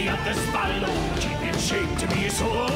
me up the spine, keep in shape to be so